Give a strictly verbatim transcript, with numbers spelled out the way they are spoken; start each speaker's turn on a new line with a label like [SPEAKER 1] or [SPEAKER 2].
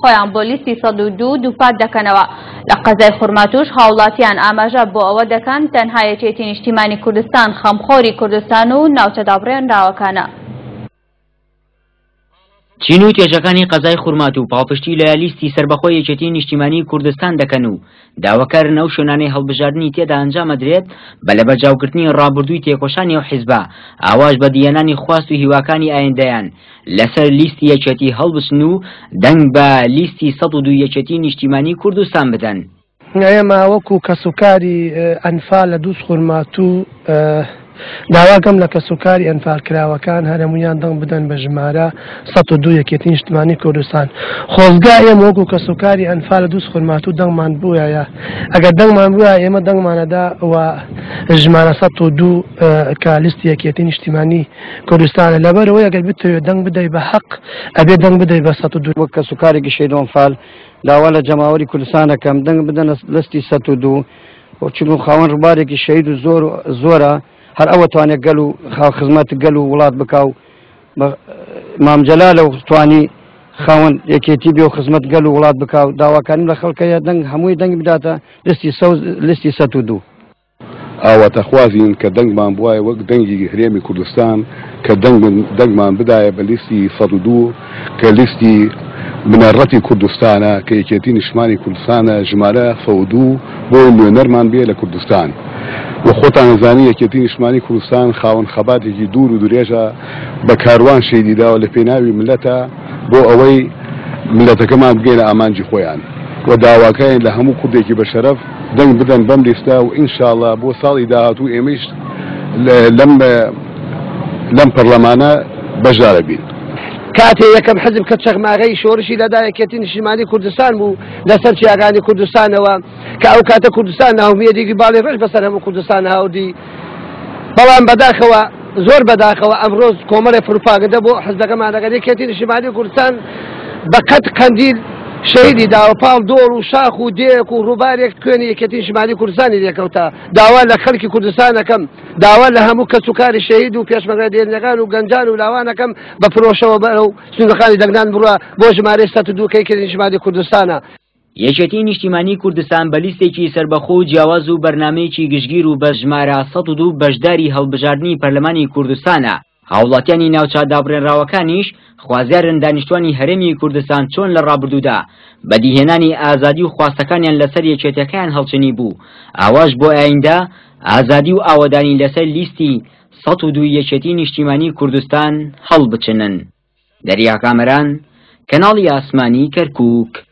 [SPEAKER 1] خۆیان بۆ لیستی سەد و دوو دووپات دەکەنەوە. لە قەزای خورماتوش هاوڵاتیان ئاماژە بۆ ئەوە دەکەن تەنها یەکێتی نیشتیمانی کوردستان خەمخۆری کوردستان و ناوچە دابڕێنراوەکانە.
[SPEAKER 2] چین و توێژەکانی قەزای خورمات و پاڵپشتی لە لیستی سربەخۆی یەکێتی نیشتیمانی کوردستان دەکەن و داواکارن ئەو شوێنانەی هەڵبژاردننی تێدا ئەنجامە درێت بە لە بەرجاوکردنی ڕابردووی تێکۆشانی و حیزبە ئاواش بە دیێنانی خواست و هیواکانی ئایندەیان لەسەر لیستی یەکێتی هەڵبچن و دەنگ بە لیستی سەد و دوو یەکێتی نیشتیمانی کوردستان بدەن.
[SPEAKER 3] ئێمە وەکو کەسوکاری ئەنفال لە دووس خورمات و داواکەم لە کەسوکاری ئەنفالکراوەکان هەرمویان دەنگ بدەن بە ژمارە سەد و دوو یەکێتی نیشتیمانی کوردستان. خۆزگا ئێمە وەکو کەسوکاری ئەنفال لە دووس خورمات و دەنگمان بووایە ئەگەر دەنگمان بووە ئێمە دەنگمانەدا و ژمارە سەد و دوو کە لیستی یەکێتی نیشتیمانی کوردستانە لەبەرەوەی ئەگەر بتەوێت دەنگ بدەی بە حەق ئەبێ دەنگ بدەی بە سەد و دوو.
[SPEAKER 4] وەک کەسوکارێکی شەید ئەنفال داوا لە جەماوەری کوردستانەکەم دەنگ بدەن لەستی سەد و دوو چون خاوەن ڕووبارێکی شەید و زۆر زۆرە هەر ئەوە توانێت گەل و خزمەت گەل و وڵات بکاو مامجەلالە و توانی خاوەن یەکێتی بێ و خزمەت گەل و وڵات بکاو داواکانیم لە خەڵکەیە دەنگ هەمووی دەنگ بداتە لیستی سەد و دوو.
[SPEAKER 5] ئاواتەخوازین کە دەنگمان بواە وەک دەنگی هەرێمی کوردستان کە دەنگمان بدایە بە لیستی سەد و دوو کە لیستی بنەڕەتی کوردستانە کە یەکێتی نیشتیمانی کوردستانە ژمارە سەد و دوو بۆ نوێنەرمان بێ لە کوردستان. و خۆتان نەزانی یەکێتی نیشتیمانی کوردستان خاوەن خەباتێکی دوور و درێژە بە کاروان شەیدیداوە لە پێناوی ملەتە بۆ ئەوەی ملەتەکەمان بگەینە ئامانجی خۆیان و داواکەیان لە هەموو کوردێکی بە شەرەف دەنگ بدەن بەم لیستە و ئینشاڵڵا بۆ ساڵی داهاتوو ئێمەش لەم پەرلەمانە بەشدارە بین.
[SPEAKER 3] کاتێ یەکەم حزب کە چەخماغەی شۆڕشی لەدا یەکێتی نیشتیمانی کوردستان بوو لەسەر چیاگانی کوردستانەوە کە ئەو کاتە کوردستان ناومێدێکی باڵی ڕێژ بەسەر هەموو کوردستان هاوردی بەڵام بەداخەوە زۆر بەداخەوە ئەمڕۆز کۆمەڵێ پروپاگەندە بۆ حزبەکەمان دەگەن یەکێتی نیشتیمانی کوردستان بە قەت قەندیل شەیدی داوە پاڵ دۆڵ و شاخ و دێک و ڕووبارێک کوێنی یەکێتی نیشتیمانی کوردستانی لێکەوتە داوا لە خەڵکی کوردستانەکەم داوا لە هەموو کەسوکاری شەهید و پێشمەرگە دێرینەکان و گەنجان و لاوانەکەم بە فرۆشەوە بەرەو سندوقانی دەنگدان بڕوە بۆ ژمارەی سەد و دوو کە یەکێتی نیشتیمانی کوردستانە.
[SPEAKER 2] یەکێتی نیشتیمانی کوردستان بە لیستێکی سربەخۆ و جیاواز و بەرنامەیەکی گشتگیر و بە ژمارە سەد و دوو بەشداری هەڵبژاردننی پەرلەمانی کوردستانە. هاوڵاتیانی ناوچە دابڕێنراوەکانیش خوازیارن دانیشتوانی هەرێمی کوردستان چۆن لە ڕابردوودا بەدیهێنانی ئازادی و خواستەکانیان لەسەر یەکێتەکەیان هەڵچنی بوو ئاواش بۆ ئایندە ئازادی و ئاوەدانی لەسەر لیستی سەد و دوو یەکێتی نیشتیمانی کوردستان هەڵبچنن. دەریا کامەران، کەناڵی ئاسمانی کەرکووک.